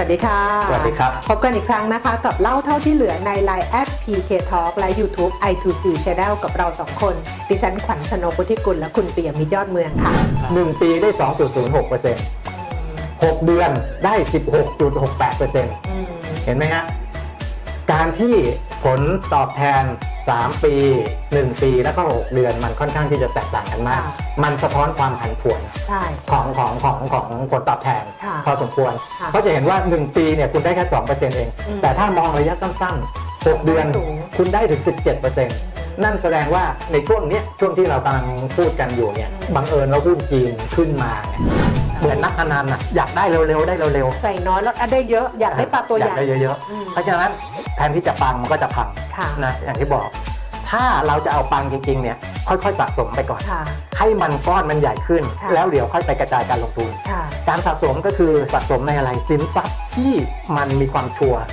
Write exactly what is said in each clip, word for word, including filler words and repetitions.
วัสดีค่ะสวัสดีครับพบกันอีกครั้งนะคะกับเล่าเท่าที่เหลือใน ไลน์ แอท พี เค Talk และ YouTube ไอ ทู ซี Channel กับเราสองคนดิฉันขวัญ ชนก วุฒิกุลและคุณเปียมิตรยอดเมืองค่ะหนึ่งปีได้ สองจุดศูนย์หกเปอร์เซ็นต์ หกเดือนได้ สิบหกจุดหกแปดเปอร์เซ็นต์ เห็นไหมฮะการที่ผลตอบแทนสามปีหนึ่งปีแล้วก็หกเดือนมันค่อนข้างที่จะแตกต่างกันมากมันสะท้อนความผันผวนของของของของผลตอบแทนพอสมควรเพราะจะเห็นว่าหนึ่งปีเนี่ยคุณได้แค่ สองเปอร์เซ็นต์ เองแต่ถ้ามองระยะสั้นๆหกเดือนคุณได้ถึง สิบเจ็ดเปอร์เซ็นต์ นั่นแสดงว่าในช่วงนี้ช่วงที่เรากำลังพูดกันอยู่เนี่ยบังเอิญเราหุ้นจีนขึ้นมาเนี่ยเหมือนนักพนันอ่ะอยากได้เร็วๆได้เร็วๆใส่น้อยแล้วได้เยอะอยากได้ปลาตัวใหญ่อยากได้เยอะๆเพราะฉะนั้นแทนที่จะปังมันก็จะพังนะอย่างที่บอกถ้าเราจะเอาปังจริงๆเนี่ยค่อยๆสะสมไปก่อนให้มันก้อนมันใหญ่ขึ้นแล้วเดี๋ยวค่อยไปกระจายการลงทุนการสะสมก็คือสะสมในอะไรสินทรัพย์ที่มันมีความชัวร์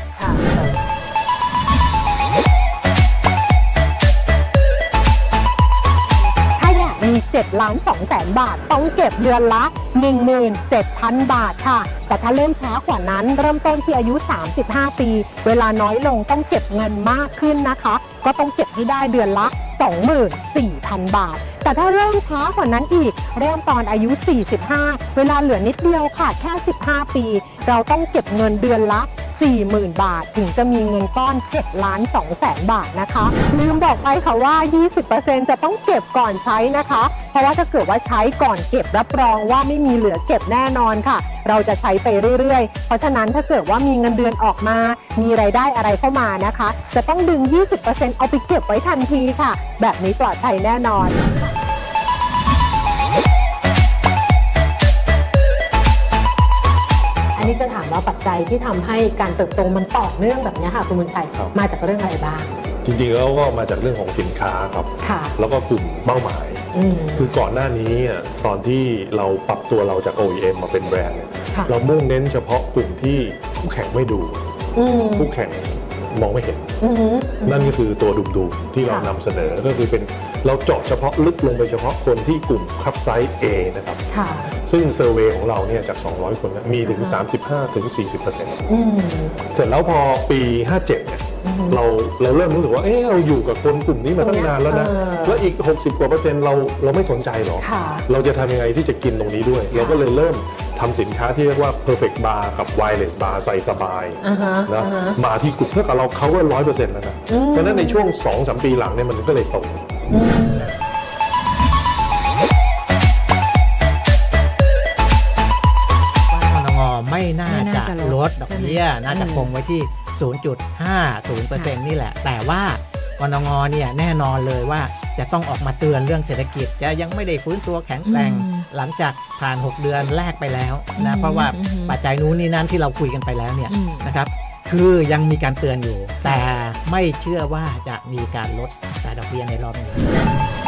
มีเจ็ดล้านสองแสนบาทต้องเก็บเดือนละ หนึ่งหมื่นเจ็ดพัน บาทค่ะแต่ถ้าเริ่มช้ากว่านั้นเริ่มต้นที่อายุสามสิบห้าปีเวลาน้อยลงต้องเก็บเงินมากขึ้นนะคะก็ต้องเก็บให้ได้เดือนละ สองหมื่นสี่พัน บาทแต่ถ้าเริ่มช้ากว่านั้นอีกเริ่มตอนอายุสี่สิบห้าเวลาเหลือนิดเดียวค่ะแค่สิบห้าปีเราต้องเก็บเงินเดือนละสี่หมื่น บาทถึงจะมีเงินก้อนเจ็ดล้านสองแสนบาทนะคะลืมบอกไปค่ะว่า ยี่สิบเปอร์เซ็นต์ จะต้องเก็บก่อนใช้นะคะเพราะว่าถ้าเกิดว่าใช้ก่อนเก็บรับรองว่าไม่มีเหลือเก็บแน่นอนค่ะเราจะใช้ไปเรื่อยๆเพราะฉะนั้นถ้าเกิดว่ามีเงินเดือนออกมามีรายได้อะไรเข้ามานะคะจะต้องดึง ยี่สิบเปอร์เซ็นต์ เอาไปเก็บไว้ทันทีค่ะแบบนี้ปลอดภัยแน่นอนอันนี้จะถามว่าปัจจัยที่ทำให้การเติบโตมันต่อเนื่องแบบนี้ค่ะคุณบุญชัยมาจากเรื่องอะไรบ้างจริงๆแล้วก็มาจากเรื่องของสินค้าครับแล้วก็กลุ่มเป้าหมายคือก่อนหน้านี้ตอนที่เราปรับตัวเราจาก โอ อี เอ็ม มาเป็นแบรนด์เรามุ่งเน้นเฉพาะกลุ่มที่คู่แข่งไม่ดูคู่แข่งมองไม่เห็นนั่นก็คือตัวดุมๆที่เรานำเสนอก็คือเป็นเราเจาะเฉพาะลึกลงไปเฉพาะคนที่กลุ่มคับไซส์ A นะครับซึ่งเซอร์เวย์ของเราเนี่ยจากสองร้อยคนมีถึง สามสิบห้าถึงสี่สิบเปอร์เซ็นต์ เสร็จแล้วพอปีห้าเจ็ดเนี่ยเราเราเริ่มรู้สึกว่าเออเราอยู่กับคนกลุ่มนี้มาตั้งนานแล้วนะแล้วอีกหกสิบกว่าเปอร์เซ็นต์เราเราไม่สนใจหรอเราจะทำยังไงที่จะกินตรงนี้ด้วยเราก็เลยเริ่มทำสินค้าที่เรียกว่า perfect bar กับ wireless bar ใส่สบายนะมาที่กลุ่มเท่ากับเรา cover ร้อยเปอร์เซ็นต์แล้วนะเพราะนั้นในช่วง สองถึงสาม ปีหลังเนี่ยมันก็เลยโตไม่น่าจะลดดอกเบี้ยน่าจะคงไว้ที่ ศูนย์จุดห้าศูนย์เปอร์เซ็นต์ นี่แหละแต่ว่ากนงเนี่ยแน่นอนเลยว่าจะต้องออกมาเตือนเรื่องเศรษฐกิจจะยังไม่ได้ฟื้นตัวแข็งแกร่งหลังจากผ่านหกเดือนแรกไปแล้วนะเพราะว่าปัจจัยนู้นนี่นั่นที่เราคุยกันไปแล้วเนี่ยนะครับคือยังมีการเตือนอยู่แต่ไม่เชื่อว่าจะมีการลดอัตราดอกเบี้ยในรอบนี้